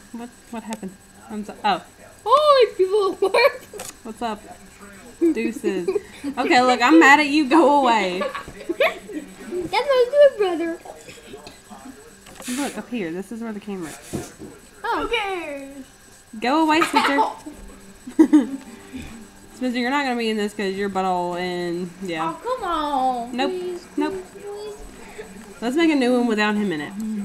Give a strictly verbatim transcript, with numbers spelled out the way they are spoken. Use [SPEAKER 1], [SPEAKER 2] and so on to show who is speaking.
[SPEAKER 1] What what happened? I'm so, oh.
[SPEAKER 2] Oh, people work.
[SPEAKER 1] What's up? Deuces. Okay, look, I'm mad at you. Go away.
[SPEAKER 2] That's my good brother.
[SPEAKER 1] Look, up here. This is where the camera is.
[SPEAKER 2] Oh. Who cares?
[SPEAKER 1] Go away, Spencer. Spencer, you're not going to be in this because you're butthole and, yeah.
[SPEAKER 2] Oh, come on.
[SPEAKER 1] Nope.
[SPEAKER 2] Please,
[SPEAKER 1] Nope.
[SPEAKER 2] please, please.
[SPEAKER 1] Let's make a new one without him in it.